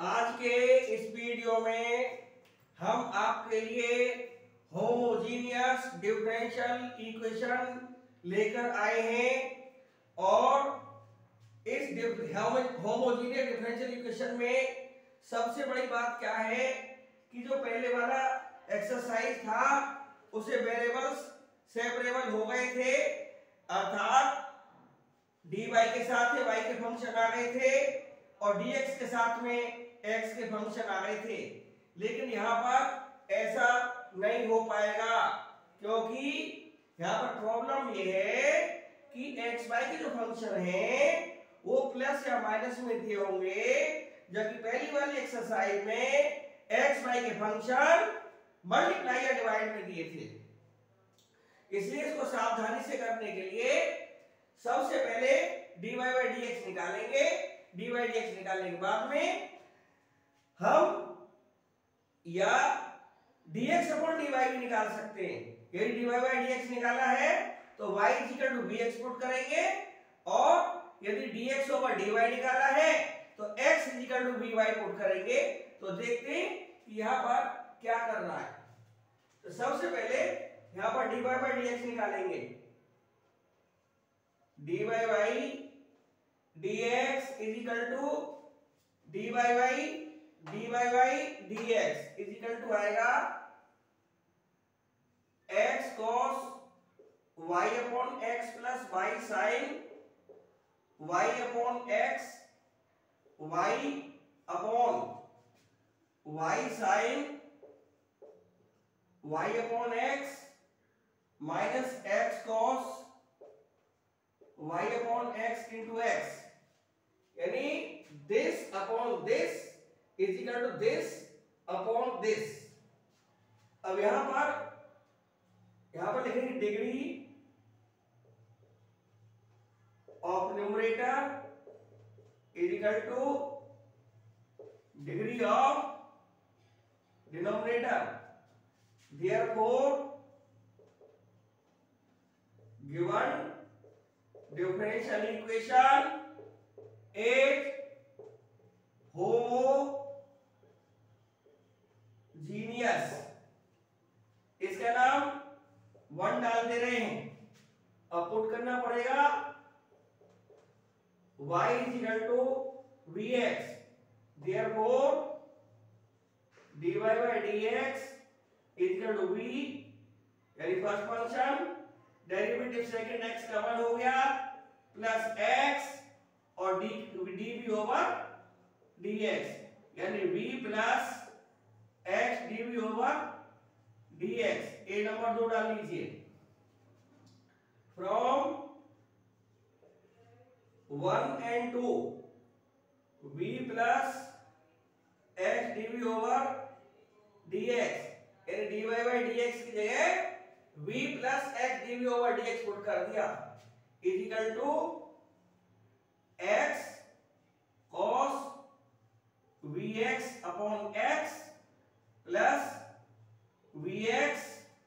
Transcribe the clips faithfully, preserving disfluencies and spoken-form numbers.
आज के इस वीडियो में हम आपके लिए होमोजीनियस डिफरेंशियल इक्वेशन लेकर आए हैं और इस होमोजीनियस डिफरेंशियल इक्वेशन में सबसे बड़ी बात क्या है कि जो पहले वाला एक्सरसाइज था उसे वेरिएबल्स सेपरेबल हो गए थे, अर्थात dy के साथ y के फंक्शन आ गए थे और dx के साथ में x के फंक्शन आ गए थे। लेकिन यहाँ पर ऐसा नहीं हो पाएगा क्योंकि यहाँ पर प्रॉब्लम ये है कि x y के जो फंक्शन हैं वो प्लस या माइनस में दिए होंगे, जबकि पहली वाली एक्सरसाइज में x y के फंक्शन मल्टीप्लाई या डिवाइड में दिए थे। इसलिए इसको सावधानी से करने के लिए सबसे पहले dy by dx निकालेंगे। dy dx निकालने के बाद में हम या dx अपॉन dy भी निकाल सकते हैं। यदि dy by dx निकाला है तो y is equal to vx put करेंगे और यदि dx ओवर dy निकाला है तो x is equal to vy put करेंगे। तो देखते हैं कि यहाँ पर क्या करना है। तो सबसे पहले यहाँ पर dy by dx निकालेंगे। dy by dx is equal to dy by dy by dx is equal to आएगा x cos y upon x plus y sin y upon x y upon y sin y upon x minus x cos y upon x into x, यानी this upon this is equal to this upon this। अब यहां पर यहां पर लिखेंगे degree of numerator is equal to degree of denominator. Therefore given differential equation is homogeneous। इसका नाम one डाल दे रहे हैं। अब पुट करना पड़ेगा y is equal to vx, therefore dy by dx is equal to v, यानी first function derivative second x का वन हो गया प्लस x और d dv ओवर dx, यानी v plus x dv over dx। ए number दो डाल लीजिए। From one and two v plus x dv over dx, यानी dy by dx की जगह v plus x dv over dx put कर दिया is equal to x cos vx upon x plus vx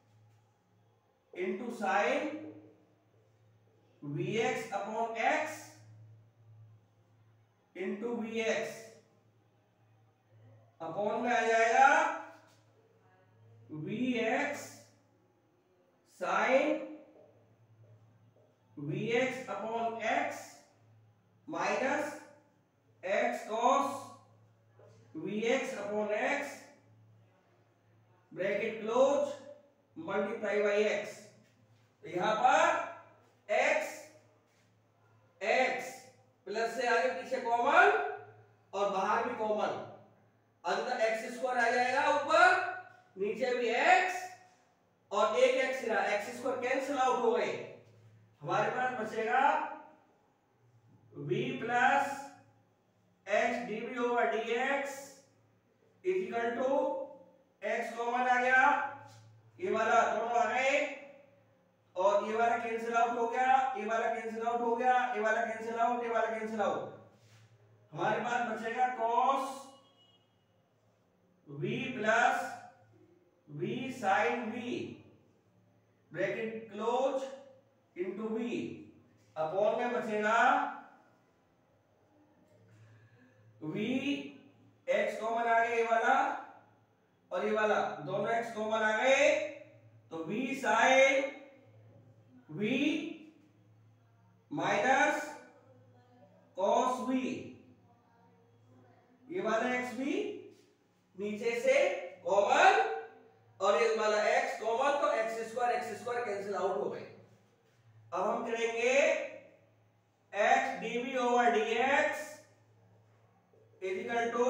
into sine vx upon x into vx upon में आ जाएगा vx साइन vx upon x minus x cos vx upon x bracket close multiply by x। तो यहां पर x x plus से आगे पीछे कॉमन और बाहर भी कॉमन, अंदर x स्क्वायर आ जाएगा, ऊपर नीचे भी x और एक x रहा, x स्क्वायर कैंसिल आउट हो गए। हमारे पास बचेगा v plus x dv over dx is equal to x common आ गया, ये वाला दोनों आ गए और ये वाला कैंसिल आउट हो गया, ये वाला कैंसिल आउट हो गया, ये वाला कैंसिल आउट, ये वाला कैंसिल आउट। हमारे पास बचेगा cos v plus v sin v bracket close into v upon में बचेगा v x कॉमन आ गया, ये वाला और ये वाला दोनों x कॉमन आ गए, तो v sin v minus cos v, ये वाला x भी नीचे से कॉमन और ये वाला x कॉमन, तो x square x square cancel out हो गए। अब हम करेंगे x dv over dx is equal to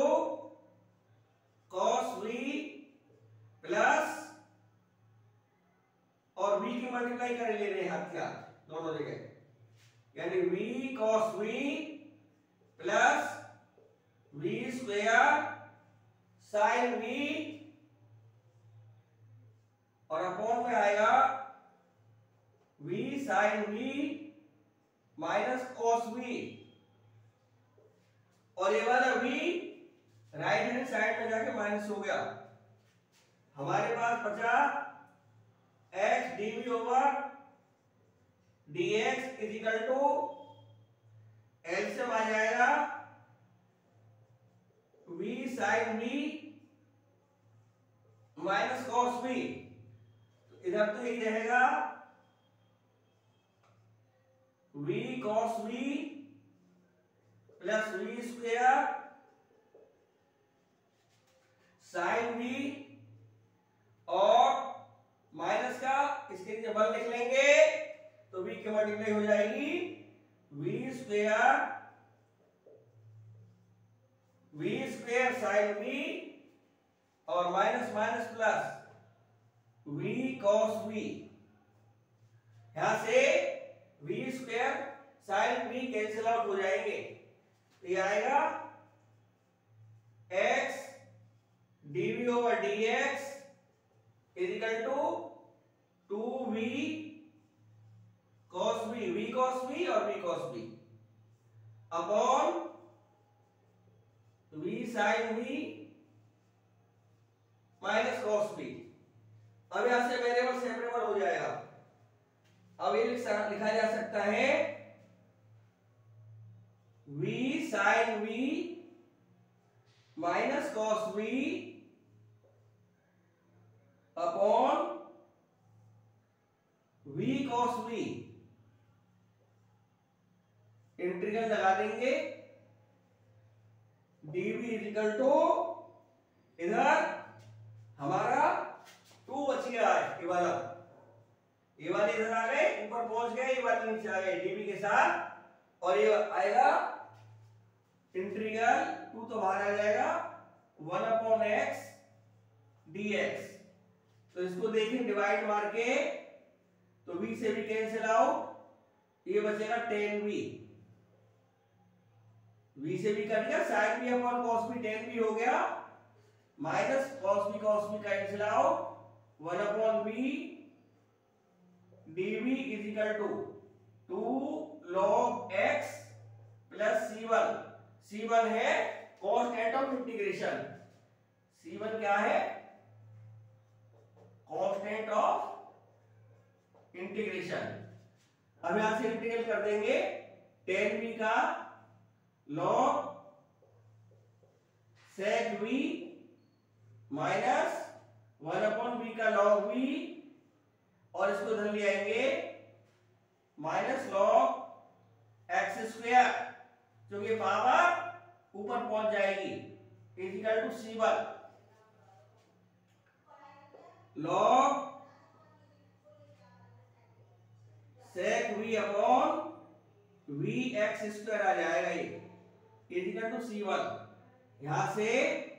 cos v plus और v की मल्टीप्लाई कर ले रहे हैं हाथ के हाथ दोनों जगह, यानी v cos v plus v square sin v और अपॉन में आएगा v sin v minus cos v, और ये वाला v राइट हैंड साइड में जाके माइनस हो गया। हमारे पास बचा x dv over dx is equal to LCM आ जाएगा v sin v minus cos v, तो इधर तो यही रहेगा v cos v plus v square sin v और माइनस का इसके नीचे बल लिख लेंगे, तो v की मल्टीप्लाई हो जाएगी v square v square sin v और minus minus plus v cos v, यहां से v square sin v cancel out हो जाएंगे, तो ये आएगा x dv over dx is equal to two v cos v, v cos v और v cos v upon v sin v minus cos v। अब यहां से वेरिएबल सेपरेबल हो जाएगा। अब ये लिखा जा सकता है v sin v minus cos v upon v cos v, integral लगा देंगे dv इज इक्वल टू इधर हमारा टू बच गया है, ये वाला ये वाले इधर आ गए ऊपर पहुंच गए, ये वाले नीचे आ गए dv के साथ, और ये आएगा इंटीग्रल टू तो बाहर आ जाएगा वन अपॉन एक्स dx, तो इसको देखें डिवाइड मार के, तो v से भी कैंसिल आउट, ये बचेगा टेन v, v से भी कट गया sin v upon cos v tan v हो गया, minus cos v cos v cancel out one upon v dv is equal to two log x plus C one, C one है constant of integration, C one क्या है constant of integration. अब यहां से integrate कर देंगे tan v का log sec v minus one upon v का log v, और इसको इधर ले आएंगे माइनस log x स्क्वायर, क्योंकि पावर ऊपर पहुंच जाएगी, is equal to C one log sec v upon v x square आ जाएगा, ये is equal to C one, यहां से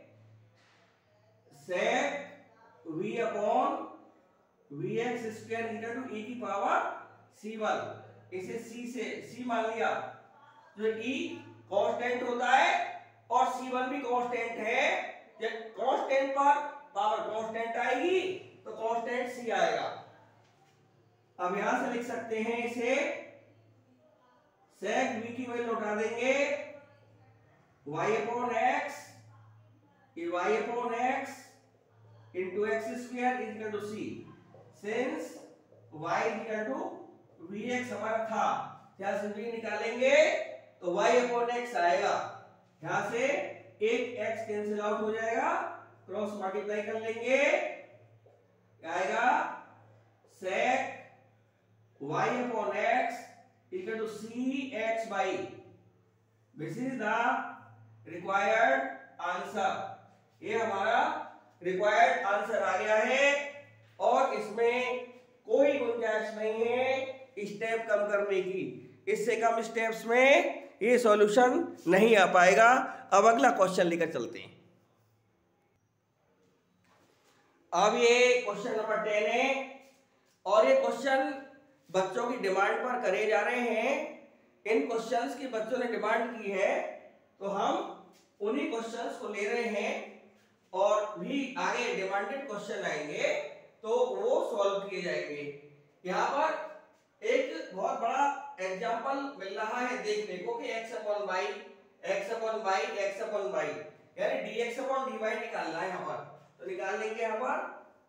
sec v upon v x square is equal to e की पावर सी वन, इसे c से c मान लिया, तो e कांस्टेंट होता है और सी वन भी कांस्टेंट है, जब कांस्टेंट पर पावर कांस्टेंट आएगी तो कांस्टेंट c आएगा। अब यहां से लिख सकते हैं इसे sec v की वैल्यू उठा देंगे y अपॉन x, ये y upon x into x square is equal to c, since y is equal to vx हमारा था, यहां से v निकालेंगे तो y अपॉन x आएगा, यहां से एक x कैंसिल आउट हो जाएगा, क्रॉस मल्टीप्लाई कर लेंगे, आएगा sec y upon x equal to cx by, this is the required answer। ये हमारा रिक्वायर्ड आंसर आ गया है और इसमें कोई गुंजाइश नहीं है स्टेप कम करने की, इससे कम स्टेप्स में ये सॉल्यूशन नहीं आ पाएगा। अब अगला क्वेश्चन लेकर चलते हैं। अब ये क्वेश्चन नंबर टेन है और ये क्वेश्चन बच्चों की डिमांड पर करे जा रहे हैं। इन क्वेश्चंस की बच्चों ने डिमांड की है तो हम उन्हीं क्वेश्चंस को ले रहे हैं और भी आगे डिमांडेड क्वेश्चन आएंगे तो वो सॉल्व किए जाएंगे। यहाँ पर एक बहुत बड़ा एग्जांपल मिल रहा है देखने को कि x upon y, x upon y, x upon y, यानी dx अपॉन dy निकालना है यहाँ पर, तो निकाल लेंगे यहाँ पर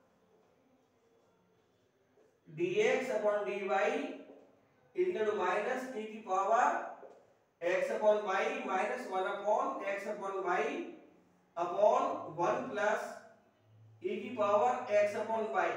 dx upon dy equal to minus e की power x upon y minus one upon x upon y upon one plus e की पावर x अपॉन y,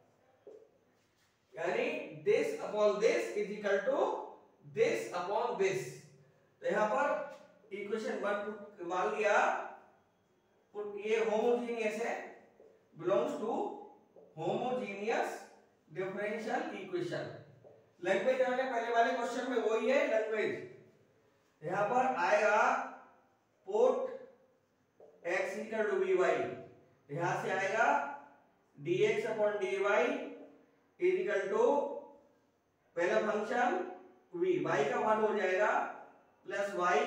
यानी this upon this is equal to this upon this। तो यहाँ पर equation one मान लिया, ये homogeneous है, belongs to homogeneous differential equation. Language हमने पहले वाले क्वेश्चन में वही है लैंग्वेज। यहाँ पर आएगा put x equal to by, यहाँ से आएगा dx upon dy is equal to पहला फंक्शन v, y का वन हो जाएगा plus y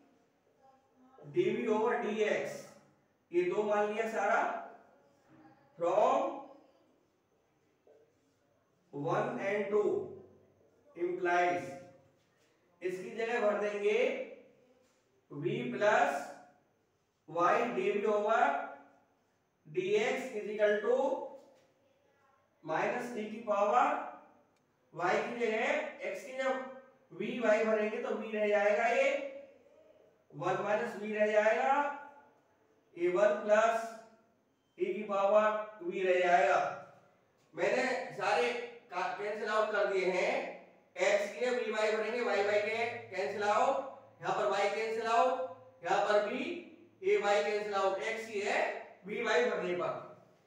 dv over dx, ये दो मान लिया सारा, from one and two implies, इसकी जगह भर देंगे v plus y dv over dx is equal to minus e की पावर y की जगह x की जब v y भरेंगे तो v रह जाएगा, ये वन माइनस v रह जाएगा, ये वन प्लस e की पावर v रह जाएगा। मैंने सारे कैंसिल आउट कर दिए हैं, x के v y भरेंगे, y y के कैंसिल आउट, यहाँ पर y कैंसिल आउट, यहाँ पर भी ये y कैंसिल आउट, x ही है v y भरने पर।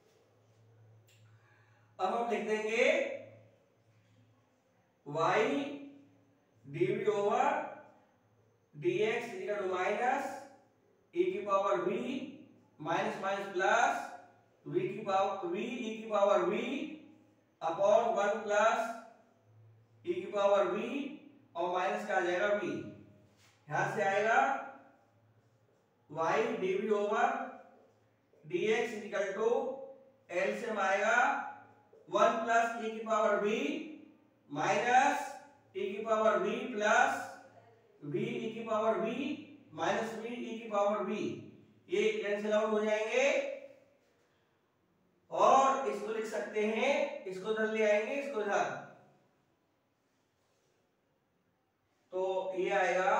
अब हम लिख देंगे y dv over dx is equal to minus e की power v minus minus plus v की पावर v e की power v upon one plus e की पावर v और माइनस का आ जाएगा v, यहां से आएगा y dv over dx is equal to LCM आएगा वन प्लस e की पावर v माइनस e की power v plus v e की power v minus v e की पावर v, ये कैंसिल आउट हो जाएंगे और इसको लिख सकते हैं, इसको इधर ले आएंगे, इसको इधर, तो ये आएगा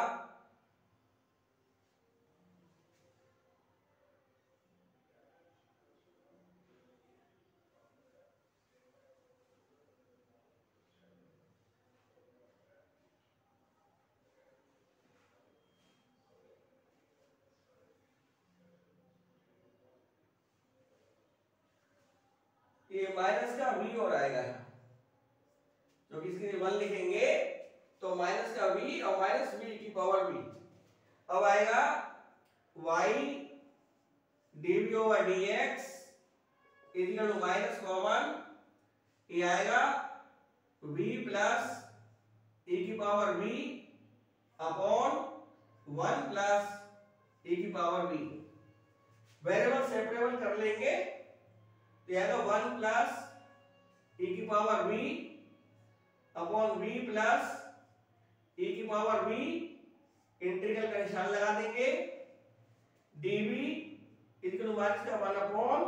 ये माइनस का v और आएगा, क्योंकि इसके लिए वन लिखेंगे तो माइनस का v और माइनस v की पावर v। अब आएगा y dv over dx is equal to minus common, ये आएगा v प्लस e की power v upon one plus e की पावर v। वेरिएबल सेपरेबल कर लेंगे तो यह वन प्लस e की power v upon v plus e की पावर v, इंटीग्रल का निशान लगा देंगे, dv इक्वल टू माइनस का one upon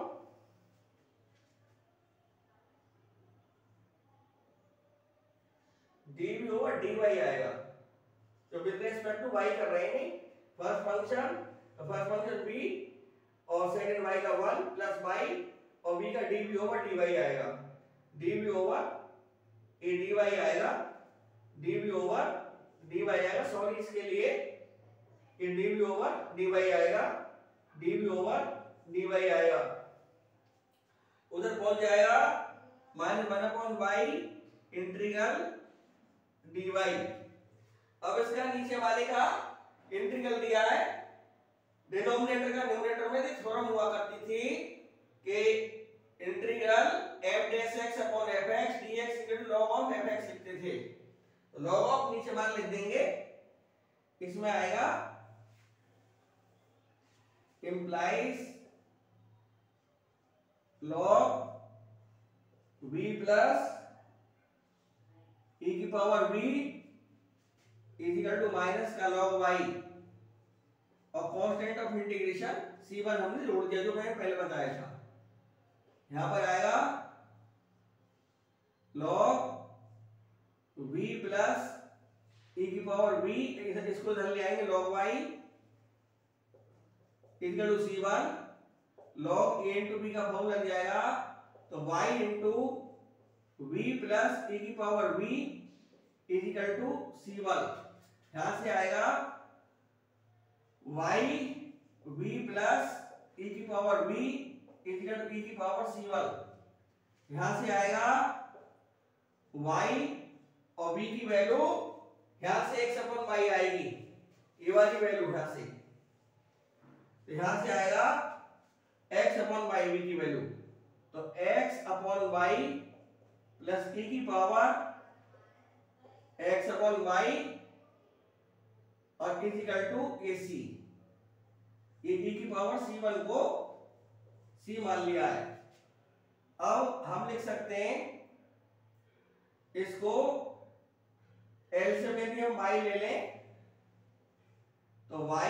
dv over dy आएगा, तो विद रिस्पेक्ट टू y कर रहे हैं फर्स्ट फंक्शन तो फर्स्ट फंक्शन b और सेकंड y का वन प्लस y और b का dv ओवर dy आएगा, dv ओवर ये dy आएगा, dv ओवर dy आएगा, सॉरी इसके लिए ये dv ओवर dy आएगा, dv ओवर dy आएगा, उधर पहुंच जाएगा minus one upon y integral dy। अब इसका नीचे वाले का इंटीग्रल दिया है, डिनोमिनेटर का न्यूमरेटर में एक थ्योरम हुआ करती थी कि integral f dash x upon fx dx equal to log of fx लिखते थे, तो log ऑफ नीचे मान लिख देंगे, इसमें आएगा implies log v plus e की power v is equal to minus का log y और constant of integration C one हमने जोड़ दिया जो मैंने पहले बताया था। यहां पर आएगा log v प्लस e की पावर v, इसको इधर ले आएंगे log y equal to C one, log a into b का फॉर्मूला लग जाएगा, तो y इंटू v प्लस e की power v is equal to C one. यहां से आएगा y v प्लस e की power v is equal to e की पावर सी वन। यहां से आएगा y और v की वैल्यू यहां से x अपॉन y आएगी, ये वाली वैल्यू यहां से, तो यहां से आएगा x अपॉन y v की वैल्यू, तो x upon y plus e की पावर x अपॉन y और इक्वल टू ac, ये e की पावर सी वन को c मान लिया है। अब हम लिख सकते हैं इसको एलसीएम में भी हम y ले लें, तो y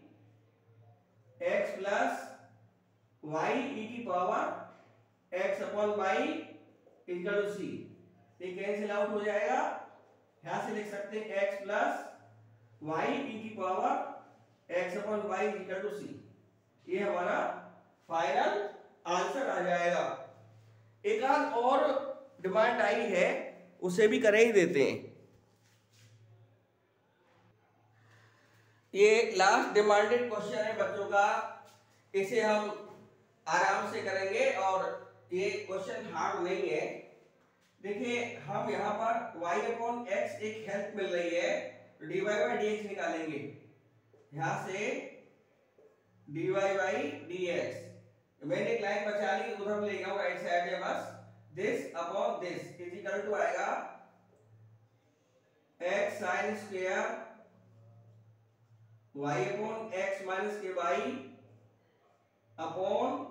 x plus y e की power x upon y equal to c, ये कैंसिल आउट हो जाएगा, यहां से लिख सकते हैं x प्लस y e की power x upon y equal to c, ये हमारा फाइनल आंसर आ जाएगा। एक आध और डिमांड आई है, उसे भी कर ही देते हैं। ये लास्ट डिमांडेड क्वेश्चन है बच्चों का, इसे हम आराम से करेंगे और ये क्वेश्चन हार्ड नहीं है। देखिए हम यहाँ पर y अपॉन x एक हेल्प मिल रही है, dy बाई dx निकालेंगे, यहाँ से dy बाई dx, मैंने एक लाइन बचा ली, उधर ले गया राइट साइड में, बस this upon this is equal to आएगा x sine square y upon x minus के y upon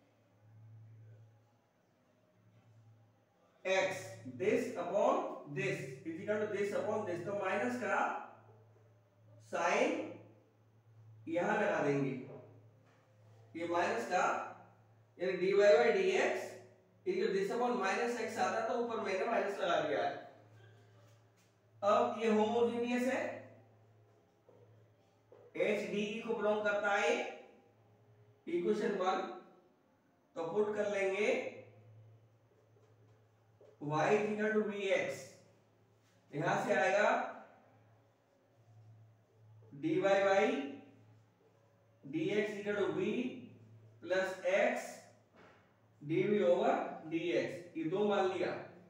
x, this upon this is equal to this upon this, तो माइनस का साइन यहां लगा देंगे, ये माइनस का यानी dy by dx equal this upon minus x आता तो ऊपर मैंने माइनस लगा दिया है। अब ये होमोजेनियस है, h d को बिलोंग करता है इक्वेशन वन, तो पुट कर लेंगे y इक्वल टू vx, यहां से आएगा dy by dx equal to v plus x dv over dx, ये दो मान लिया,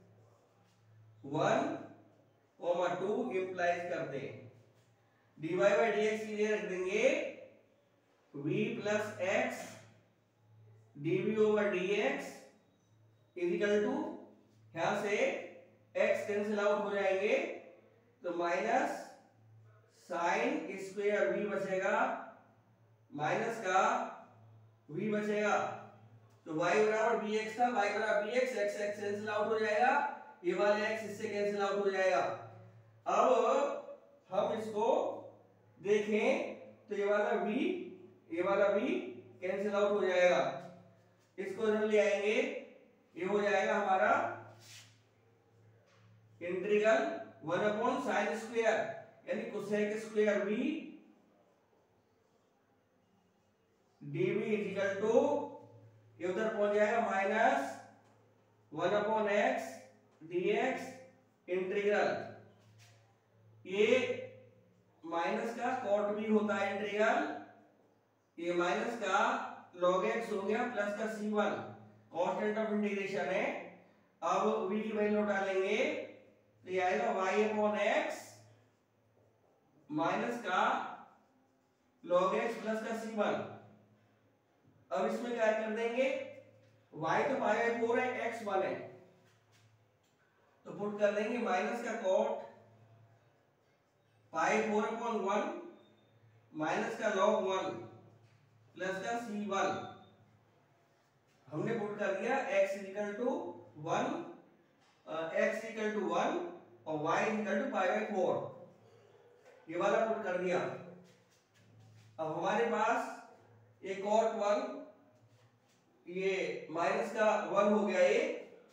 वन कोमा टू इंप्लाइज करते हैं, dy बाई dx की जगह रख देंगे v plus x dv over dx is equal to, यहां से x कैंसिल आउट हो जाएंगे, तो माइनस साइन स्क्वायर v बचेगा, माइनस का v बचेगा, तो y बराबर bx था, y बराबर bx, x x cancel out हो जाएगा, ये वाले x इससे कैंसिल आउट हो जाएगा। अब हम इसको देखें तो ये वाला v ये वाला v कैंसिल आउट हो जाएगा, इसको इधर ले आएंगे, ये हो जाएगा हमारा integral one upon sine square यानी cosec square v d v is equal to, ये उधर पहुंच जाएगा minus one upon x d x integral, ये माइनस का कॉट भी होता है इंटीग्रल, ये माइनस का log x हो गया प्लस का C one, constant of integration है। अब v की वैल्यू डालेंगे तो ये आएगा y अपॉन एक्स माइनस का log x प्लस का सी वन। अब इसमें क्या कर देंगे, y तो पाई बाई फोर है, x वन है, तो पुट कर देंगे माइनस का cot pi four upon one minus का log वन प्लस का सी वन। हमने पुट कर दिया x equal to one, x equal to one और y equal to pi by four, ये वाला पुट कर दिया। अब हमारे पास ये कॉट वन, ये माइनस का वन हो गया, ये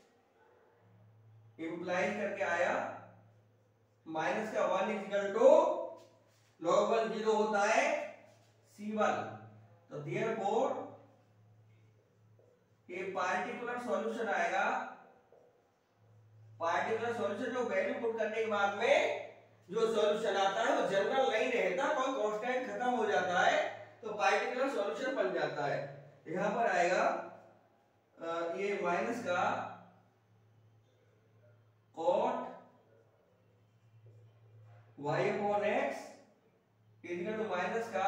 इंप्लाइज करके आया माइनस का one equal to log one zero होता है सी वन। तो देयरफॉर ये पार्टिकुलर सॉल्यूशन आएगा, पार्टिकुलर सॉल्यूशन जो वैल्यू पुट करने के बाद में जो सॉल्यूशन आता है वो जनरल नहीं रहता, कोई कांस्टेंट खत्म हो जाता है तो पार्टिकुलर सॉल्यूशन बन जाता है। यहां पर आएगा आ, ये माइनस का cot y upon x equal to minus का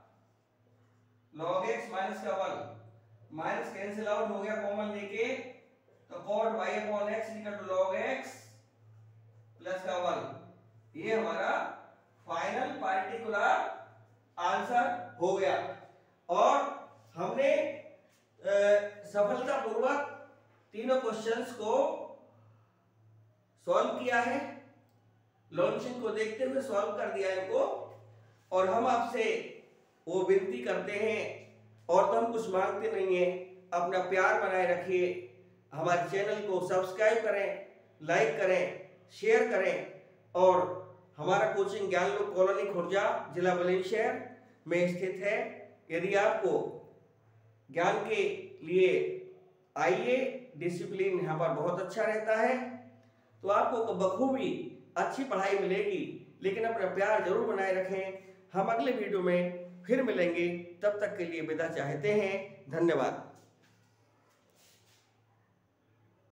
log x माइनस का वन, माइनस कैंसिल आउट हो गया कॉमन लेके, तो cot y upon x equal to log x plus का वन, ये हमारा फाइनल पार्टिकुलर आंसर हो गया। और हमने सफलतापूर्वक तीनों क्वेश्चंस को सॉल्व किया है, लॉन्चिंग को देखते हुए सॉल्व कर दिया इनको। और हम आपसे वो विनती करते हैं, और तो हम कुछ मांगते नहीं है, अपना प्यार बनाए रखिए, हमारे चैनल को सब्सक्राइब करें, लाइक करें, शेयर करें। और हमारा कोचिंग ज्ञानलोक कॉलोनी खुर्जा जिला बुलंदशहर में स्थित है। यदि आपको ज्ञान के लिए आइए, डिसिप्लिन यहाँ पर बहुत अच्छा रहता है, तो आपको बखूबी अच्छी पढ़ाई मिलेगी। लेकिन अपना प्यार जरूर बनाए रखें। हम अगले वीडियो में फिर मिलेंगे, तब तक के लिए विदा चाहते हैं। धन्यवाद।